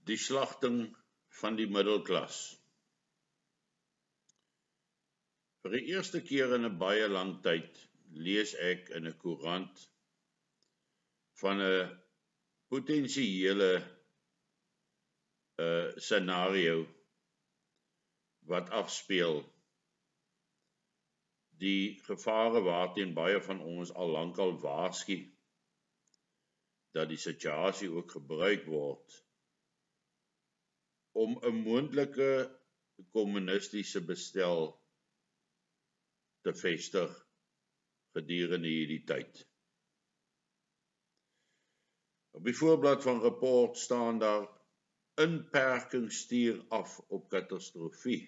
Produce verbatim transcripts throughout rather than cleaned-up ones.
Die slagting van die middelklas. Vir die eerste keer in 'n baie lang tyd lees ek in 'n koerant van 'n potensiële uh, scenario wat afspeel. Die gevare waarteen baie van ons al lankal waarsku, dat die situasie ook gebruik word om 'n moontlike kommunistiese bestel te vestig gedurende hierdie tyd. Op die voorblad van rapport staan daar: inperking stuur af op katastrofie.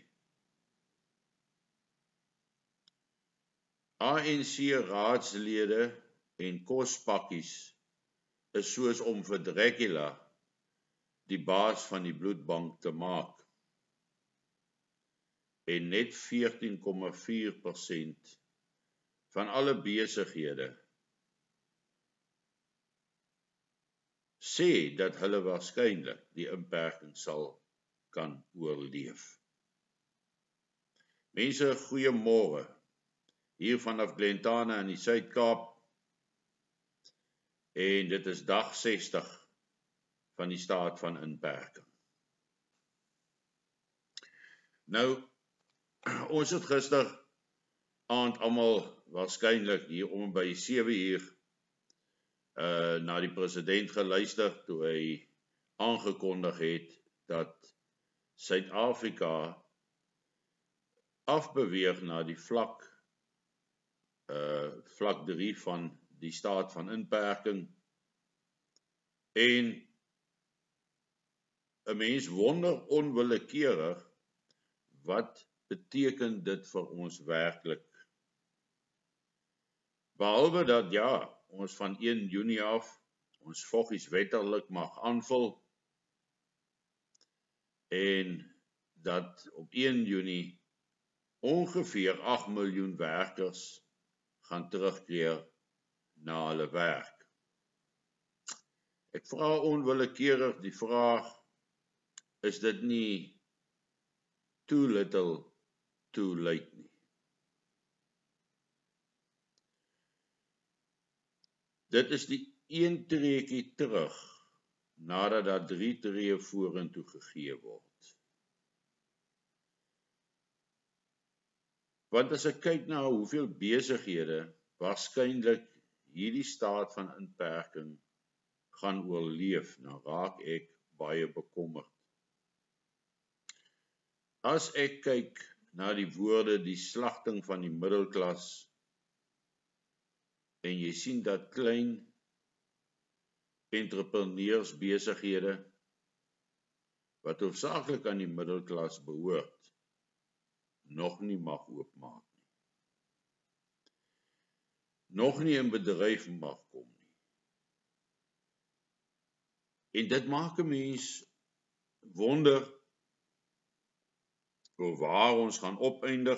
A N C raadslede en kospakkies is soos om vir Dracula die baas van die bloedbank te maak. En net veertien komma vier persent van alle besighede sê dat hulle waarskynlik die inperking sal kan oorleef. Mense, goeiemôre. Hier vanaf Glentana in die Suid-Kaap. En dit is dag sestig van die staat van inperking. Nou, ons het gister aand almal waarskynlik hier om by sewe uur uh, na die president geluister toe hy aangekondig het dat Suid-Afrika afbeweeg na die vlak uh, vlak drie van die staat van inperking. En 'n mens wonder onwillekeurig, wat beteken dit vir ons werklik? Behalwe dat ja, ons van een Junie af ons voggies wetterlik mag aanvul en dat op een Junie ongeveer agt miljoen werkers gaan terugkeer na hulle werk. Ek vra onwillekeurig die vraag, is dit nie too little, too late nie? Dit is die een treetjie terug, nadat daar drie tree vorentoe gegee word. Want as ek kyk na hoeveel besighede waarskynlik hierdie staat van inperking gaan oorleef, nou raak ek baie bekommerd. As ek kyk na die woorde die slagting van die middelklas en jy sien dat klein entrepreneurs besighede wat hoofsaaklik aan die middelklas behoort, nog nie mag oopmaak nie. Nog nie in bedryf mag kom nie. En dit maak 'n mens wonder oor waar ons gaan opeindig.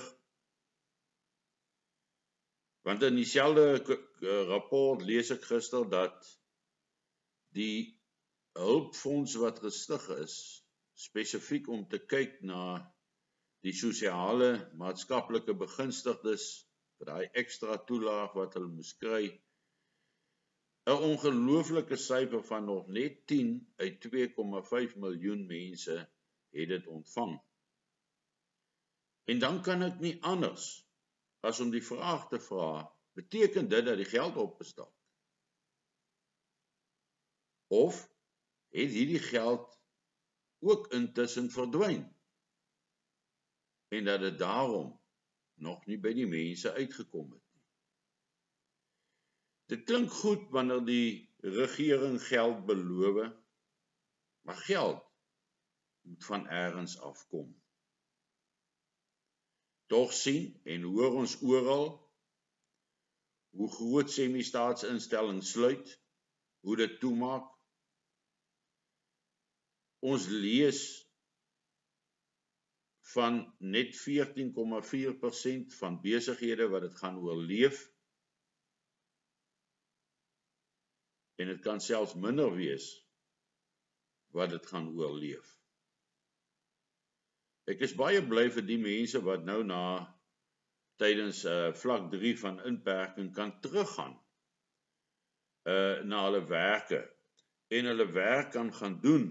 Want in dieselfde rapport lees ek gister dat die hulpfonds wat gestig is, spesifiek om te kyk na die sosiale, maatskaplike begunstigdes, vir daai ekstra toelaag wat hulle moes kry, 'n ongelooflike syfer van nog net tien uit twee komma vyf miljoen mense het dit ontvang. En dan kan ek nie anders as om die vraag te vra, beteken dit dat die geld op is dalk? Of het hierdie geld ook intussen verdwyn? En dat dit daarom nog nie by die mense uitgekom het nie. Dit klink goed wanneer die regering geld beloof, maar geld moet van ergens afkom. Tog sien en hoor ons oral hoe groot semi-staatsinstellings sluit, hoe dit toemaak. Ons lees van net veertien komma vier persent van besighede wat dit gaan oorleef. En dit kan selfs minder wees wat dit gaan oorleef. Ek is baie bly vir die mense wat nou na tydens uh, vlak drie van inperking kan teruggaan uh, na hulle werke en hulle werk kan gaan doen.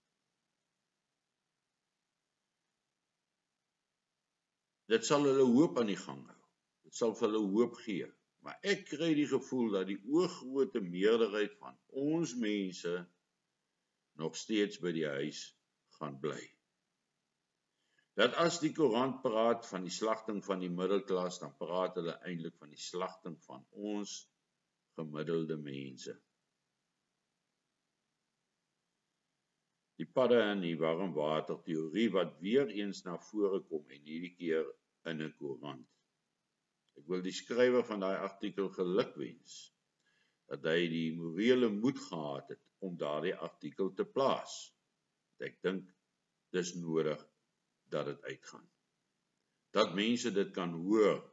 Dit sal hulle hoop aan die gang hou. Dit sal vir hulle hoop gee. Maar ek kry die gevoel dat die oorgrote meerderheid van ons mense nog steeds by die huis gaan bly. Dat as die koerant praat van die slagting van die middelklas, dan praat hulle eintlik van die slagting van ons gemiddelde mense. Die padde en die warmwaterteorie wat weer eens na vore kom en hierdie keer in 'n koerant. Ek wil die skrywer van daai artikel gelukwens dat hy die morele moed gehad het om daardie artikel te plaas. Ek dink dis nodig dat dit uitgaan. Dat mense dit kan hoor.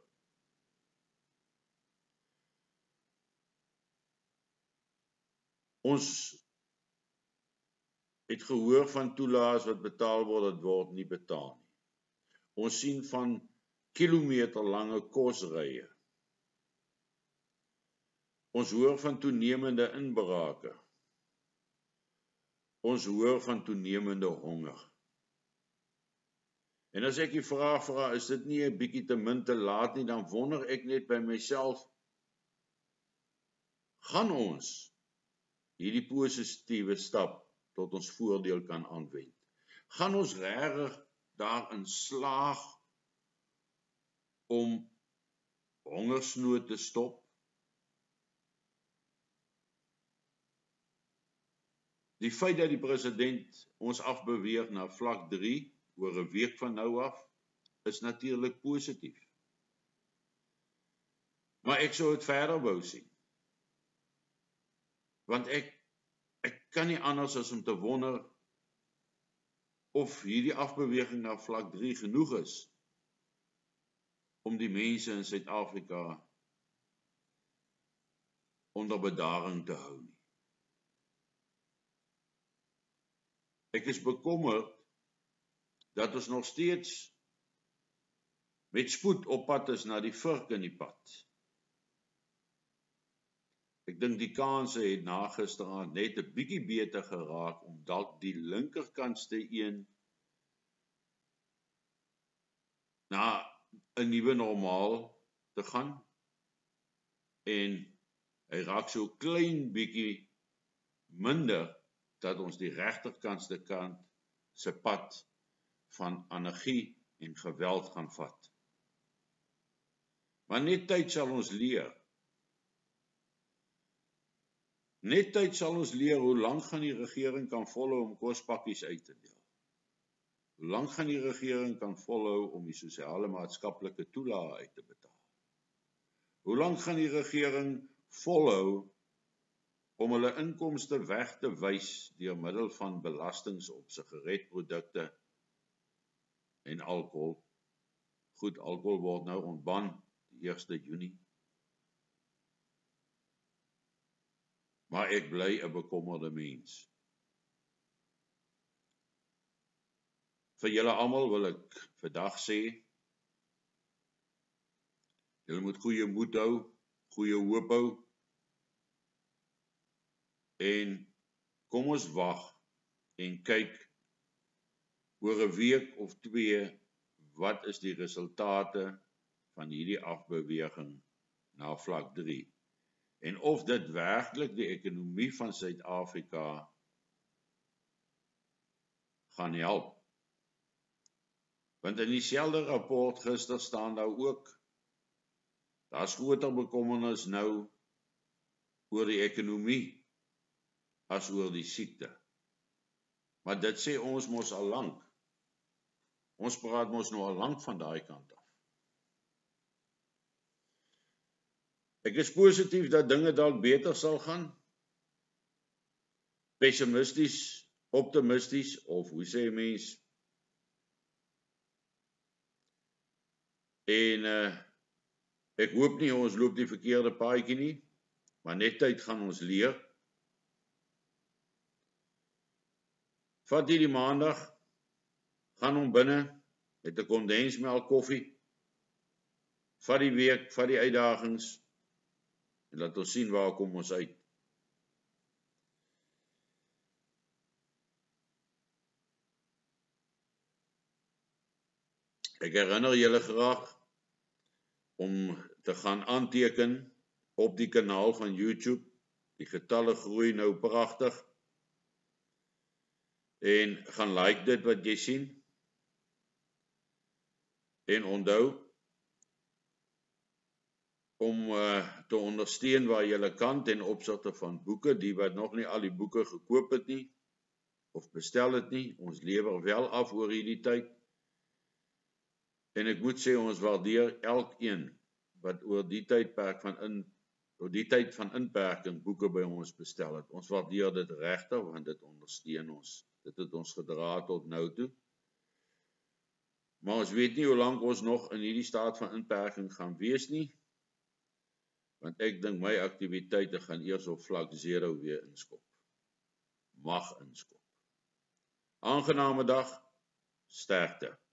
Ons het gehoor van toelaas wat betaal word, dit word nie betaal nie. Ons sien van kilometer lange kosrye. Ons hoor van toenemende inbrake. Ons hoor van toenemende honger. En as ek die vraag vra, is dit nie 'n bietjie te min te laat nie, dan wonder ek net by myself, gaan ons hierdie positiewe stap tot ons voordeel kan aanwend? Gaan ons regtig daarin slaag om hongersnood te stop? Die feit dat die president ons afbeweeg na vlak drie oor 'n week van nou af, is natuurlik positief. Maar ek sou dit verder wou sien. Want ek ek kan nie anders as om te wonder of hierdie afbeweging na vlak drie genoeg is om die mense in Suid-Afrika onder bedaring te hou nie. Ek is bekommerd dat ons nog steeds met spoed op pad is na die vurk in die pad. Ek dink die kanse het na gisteraand net 'n bietjie beter geraak om dalk die linkerkantste een na 'n nuwe normaal te gaan en hy raak so klein bietjie minder dat ons die regterkantste kant se pad van anargie en geweld gaan vat. Maar net tyd sal ons leer. Net tyd sal ons leer hoe lank gaan die regering kan volhou om kospakkies uit te deel. Hoe lank gaan die regering kan volhou om die sosiale maatskaplike toelae uit te betaal? Hoe lank gaan die regering volhou om hulle inkomste weg te wys deur middel van belastings op sigaretprodukte en alkohol? Goed, alkohol word nou ontban die eerste Junie. Maar ek bly 'n bekommerde mens. Vir julle almal wil ek vandag sê, julle moet goeie moed hou, goeie hoop hou, en kom ons wag en kyk oor 'n week of twee, wat is die resultate van hierdie afbeweging na vlak drie? En of dit werklik die ekonomie van Suid-Afrika gaan help. Want in dieselfde rapport gister staan daar ook, daar's groter bekommernis nou oor die ekonomie as oor die siekte. Maar dit sê ons mos al lank. Ons praat mos nou al lank van daai kant af. Ek is positief dat dinge dalk beter sal gaan. Pessimisties, optimisties, of hoe sê mens? En uh, ek hoop nie ons loop die verkeerde paadjie nie, maar net tyd gaan ons leer. vat hierdie maandag, gaan hom binne, met 'n kondensmelk koffie, vat die week, vat die uitdagings, en laat ons sien waar kom ons uit. Ek herinner julle graag om te gaan aanteken op die kanaal van YouTube. Die getalle groei nou pragtig. En gaan like dit wat jy sien. En onthou om uh, te ondersteun waar julle kan ten opsigte van boeke, die wat nog nie al die boeke gekoop het nie, of bestel het nie. Ons lewer wel af oor hierdie tyd. En ek moet sê, ons waardeer elkeen wat oor die tydperk van in, oor die tyd van inperking boeke by ons bestel het. Ons waardeer dit regtig, want dit ondersteun ons. Dit het ons gedra tot nou toe. Maar ons weet nie hoe lank ons nog in hierdie staat van inperking gaan wees nie, want ek dink my aktiwiteite gaan eers op vlak zero weer inskop. Mag inskop. Aangename dag, sterkte.